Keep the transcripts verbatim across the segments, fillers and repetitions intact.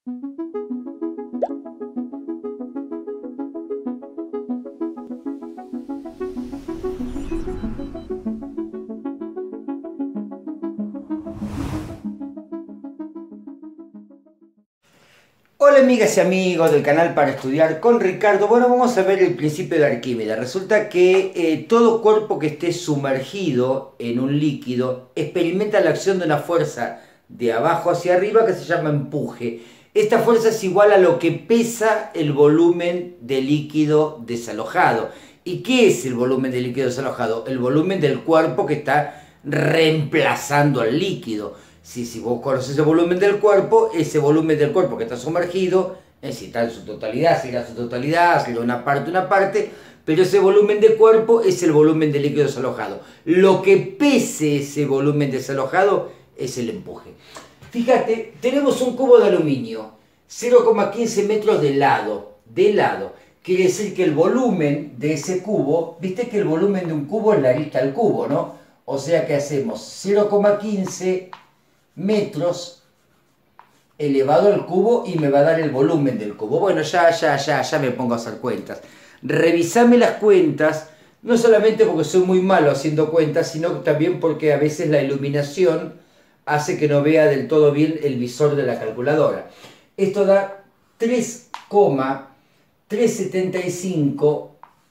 Hola amigas y amigos del canal Para Estudiar con Ricardo. Bueno, vamos a ver el principio de Arquímedes. Resulta que eh, todo cuerpo que esté sumergido en un líquido experimenta la acción de una fuerza de abajo hacia arriba que se llama empuje. Esta fuerza es igual a lo que pesa el volumen de líquido desalojado. ¿Y qué es el volumen de líquido desalojado? El volumen del cuerpo que está reemplazando al líquido. Si, si vos conoces el volumen del cuerpo, ese volumen del cuerpo que está sumergido, eh, si está en su totalidad, si está en su totalidad, si está una parte, una parte, pero ese volumen de cuerpo es el volumen de líquido desalojado. Lo que pese ese volumen desalojado es el empuje. Fíjate, tenemos un cubo de aluminio, cero coma quince metros de lado, de lado. Quiere decir que el volumen de ese cubo, viste que el volumen de un cubo es la arista del cubo, ¿no? O sea que hacemos cero coma quince metros elevado al cubo y me va a dar el volumen del cubo. Bueno, ya, ya, ya, ya me pongo a hacer cuentas. Revisame las cuentas, no solamente porque soy muy malo haciendo cuentas, sino también porque a veces la iluminación hace que no vea del todo bien el visor de la calculadora. Esto da tres coma trescientos setenta y cinco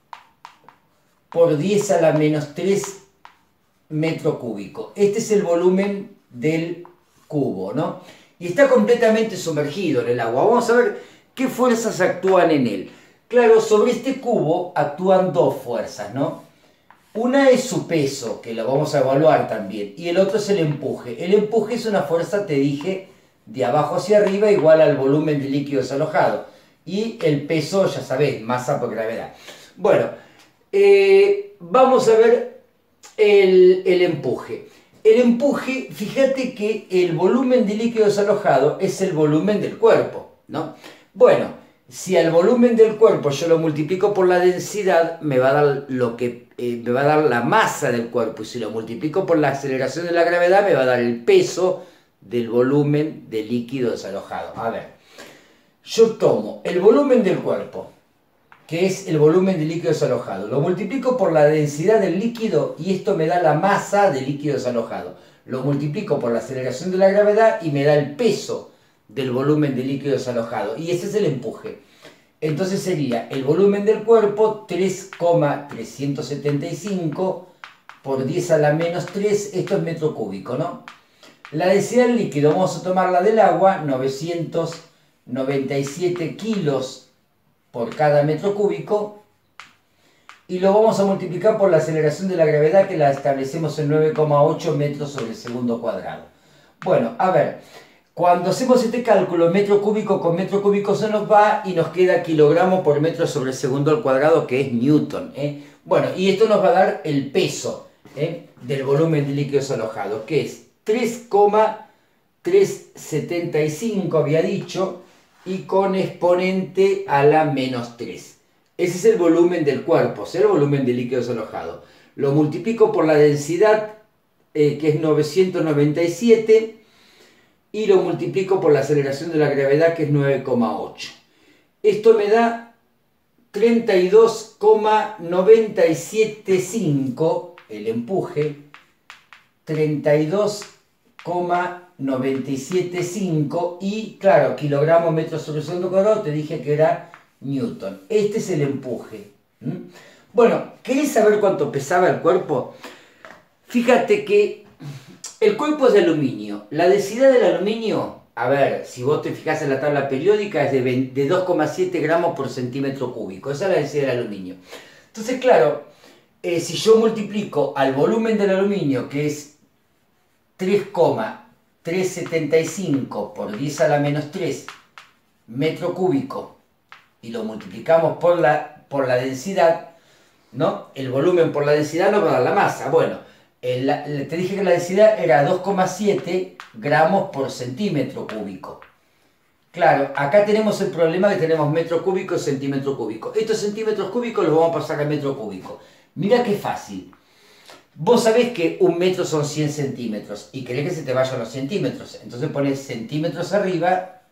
por diez a la menos tres metro cúbico. Este es el volumen del cubo, ¿no? Y está completamente sumergido en el agua. Vamos a ver qué fuerzas actúan en él. Claro, sobre este cubo actúan dos fuerzas, ¿no? Una es su peso, que lo vamos a evaluar también, y el otro es el empuje. El empuje es una fuerza, te dije, de abajo hacia arriba igual al volumen de líquido desalojado. Y el peso, ya sabés, masa por gravedad. Bueno, eh, vamos a ver el, el empuje. El empuje, fíjate que el volumen de líquido desalojado es el volumen del cuerpo, ¿no? Bueno, si al volumen del cuerpo yo lo multiplico por la densidad, me va a dar lo que eh, me va a dar la masa del cuerpo, y si lo multiplico por la aceleración de la gravedad, me va a dar el peso del volumen de líquido desalojado. A ver, yo tomo el volumen del cuerpo, que es el volumen de líquido desalojado, lo multiplico por la densidad del líquido y esto me da la masa del líquido desalojado. Lo multiplico por la aceleración de la gravedad y me da el peso del volumen de líquido desalojado. Y ese es el empuje. Entonces sería el volumen del cuerpo tres coma trescientos setenta y cinco por diez a la menos tres, esto es metro cúbico, ¿no? La densidad del líquido, vamos a tomar la del agua, novecientos noventa y siete kilos por cada metro cúbico, y lo vamos a multiplicar por la aceleración de la gravedad, que la establecemos en nueve coma ocho metros sobre el segundo cuadrado. Bueno, a ver, cuando hacemos este cálculo, metro cúbico con metro cúbico se nos va y nos queda kilogramos por metro sobre el segundo al cuadrado, que es newton, ¿eh? Bueno, y esto nos va a dar el peso, ¿eh?, del volumen de líquido desalojado, que es tres coma trescientos setenta y cinco, había dicho, y con exponente a la menos tres. Ese es el volumen del cuerpo, o sea, el volumen de líquido desalojado. Lo multiplico por la densidad, eh, que es novecientos noventa y siete, y lo multiplico por la aceleración de la gravedad, que es nueve coma ocho. Esto me da treinta y dos coma novecientos setenta y cinco, el empuje, treinta y dos coma novecientos setenta y cinco, y claro, kilogramos metros sobre el segundo cuadrado, te dije que era newton. Este es el empuje. ¿Mm? Bueno, ¿querés saber cuánto pesaba el cuerpo? Fíjate que el cuerpo es de aluminio. La densidad del aluminio, a ver, si vos te fijás en la tabla periódica, es de, de dos coma siete gramos por centímetro cúbico. Esa es la densidad del aluminio. Entonces, claro, eh, si yo multiplico al volumen del aluminio, que es tres coma trescientos setenta y cinco por diez a la menos tres metro cúbico, y lo multiplicamos por la, por la densidad, ¿no? El volumen por la densidad nos va a dar la masa. Bueno, el, te dije que la densidad era dos coma siete gramos por centímetro cúbico. Claro, acá tenemos el problema que tenemos metro cúbico y centímetro cúbico. Estos centímetros cúbicos los vamos a pasar a metro cúbico. Mira qué fácil. Vos sabés que un metro son cien centímetros y querés que se te vayan los centímetros. Entonces pones centímetros arriba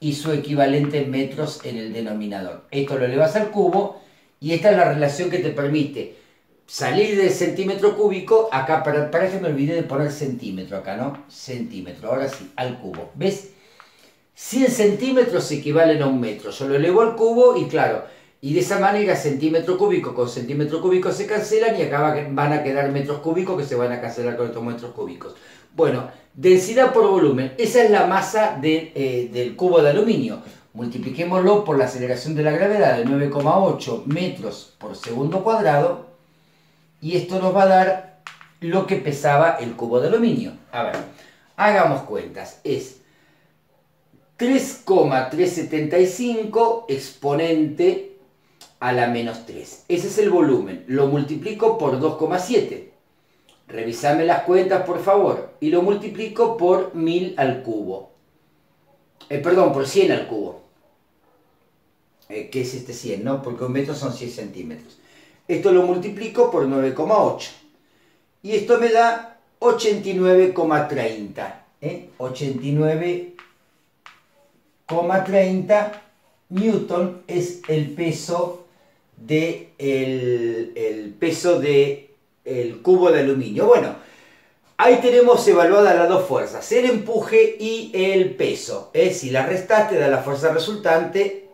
y su equivalente en metros en el denominador. Esto lo elevas al cubo y esta es la relación que te permite salir del centímetro cúbico. Acá, para, para que me olvidé de poner centímetro acá, ¿no? Centímetro, ahora sí, al cubo. ¿Ves? cien centímetros equivalen a un metro. Yo lo elevo al cubo y claro, y de esa manera centímetro cúbico con centímetro cúbico se cancelan y acá van a quedar metros cúbicos que se van a cancelar con estos metros cúbicos. Bueno, densidad por volumen. Esa es la masa de, eh, del cubo de aluminio. Multipliquémoslo por la aceleración de la gravedad de nueve coma ocho metros por segundo cuadrado y esto nos va a dar lo que pesaba el cubo de aluminio. A ver, hagamos cuentas. Es tres coma trescientos setenta y cinco exponente a la menos tres. Ese es el volumen. Lo multiplico por dos coma siete. Revisame las cuentas, por favor. Y lo multiplico por mil al cubo. Eh, perdón, por cien al cubo. Eh, ¿Qué es este cien? ¿No? Porque un metro son cien centímetros. Esto lo multiplico por nueve coma ocho. Y esto me da ochenta y nueve coma treinta. ¿eh? ochenta y nueve coma treinta newton es el peso de el, el peso de el cubo de aluminio. Bueno, ahí tenemos evaluadas las dos fuerzas, el empuje y el peso. ¿eh? Si las restas te da la fuerza resultante.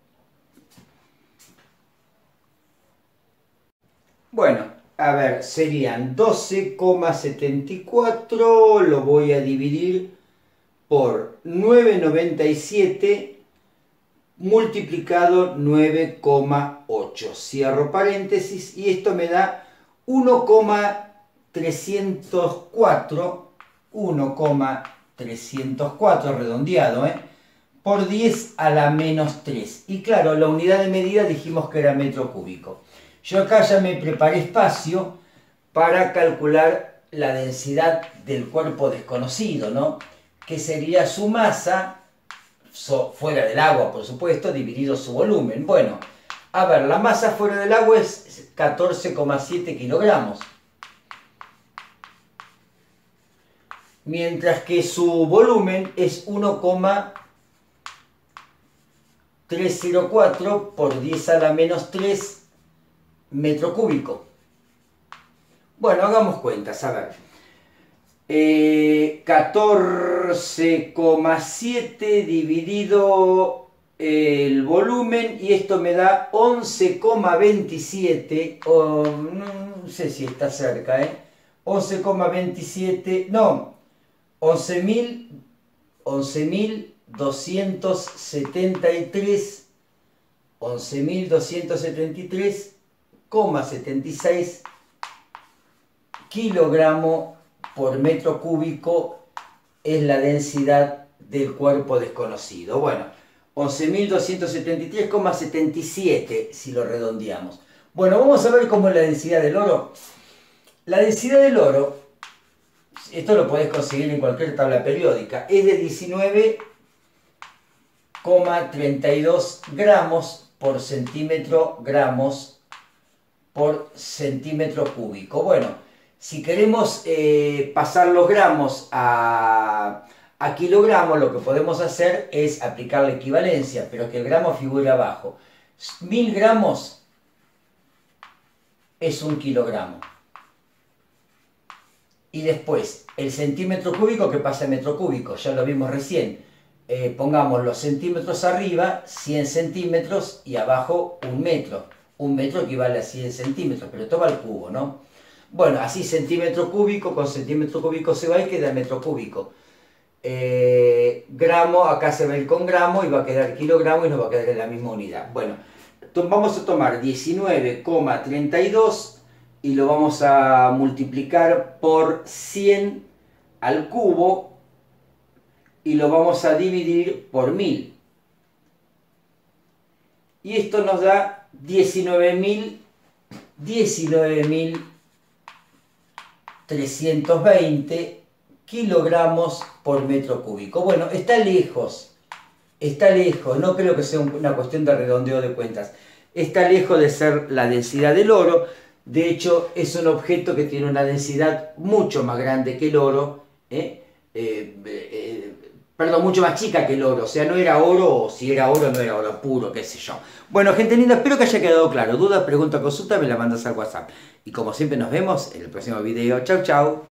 Bueno, a ver, serían doce coma setenta y cuatro, lo voy a dividir por nueve coma noventa y siete multiplicado nueve coma ocho. Cierro paréntesis y esto me da uno coma trescientos cuatro, uno coma trescientos cuatro redondeado, ¿eh? por diez a la menos tres. Y claro, la unidad de medida dijimos que era metro cúbico. Yo acá ya me preparé espacio para calcular la densidad del cuerpo desconocido, ¿no? Que sería su masa, so, fuera del agua por supuesto, dividido su volumen. Bueno, a ver, la masa fuera del agua es catorce coma siete kilogramos. Mientras que su volumen es uno coma trescientos cuatro por diez a la menos tres metro cúbico. Bueno, hagamos cuentas, a ver. Eh, catorce coma siete dividido el volumen y esto me da once coma veintisiete, o no sé si está cerca, ¿eh? once coma veintisiete, no, once mil doscientos setenta y tres, once mil doscientos setenta y tres coma setenta y seis kilogramos por metro cúbico es la densidad del cuerpo desconocido. Bueno, once mil doscientos setenta y tres coma setenta y siete si lo redondeamos. Bueno, vamos a ver cómo es la densidad del oro. La densidad del oro, esto lo podés conseguir en cualquier tabla periódica, es de diecinueve coma treinta y dos gramos por centímetro gramos por centímetro cúbico. Bueno, si queremos eh, pasar los gramos a, a kilogramos, lo que podemos hacer es aplicar la equivalencia, pero que el gramo figure abajo. Mil gramos es un kilogramo. Y después, el centímetro cúbico que pasa a metro cúbico, ya lo vimos recién. Eh, pongamos los centímetros arriba, cien centímetros, y abajo un metro. Un metro equivale a cien centímetros, pero todo va al cubo, ¿no? Bueno, así centímetro cúbico con centímetro cúbico se va y queda metro cúbico. Eh, gramo, acá se va a ir con gramo y va a quedar kilogramo y nos va a quedar en la misma unidad. Bueno, vamos a tomar diecinueve coma treinta y dos y lo vamos a multiplicar por cien al cubo y lo vamos a dividir por mil. Y esto nos da diecinueve mil trescientos veinte kilogramos por metro cúbico. Bueno, está lejos, está lejos, no creo que sea una cuestión de redondeo de cuentas, está lejos de ser la densidad del oro. De hecho, es un objeto que tiene una densidad mucho más grande que el oro, ¿eh? Eh, eh, Perdón, mucho más chica que el oro. O sea, no era oro, o si era oro, no era oro puro, qué sé yo. Bueno, gente linda, espero que haya quedado claro. Duda, pregunta, consulta, me la mandas al WhatsApp. Y como siempre nos vemos en el próximo video. Chau, chau.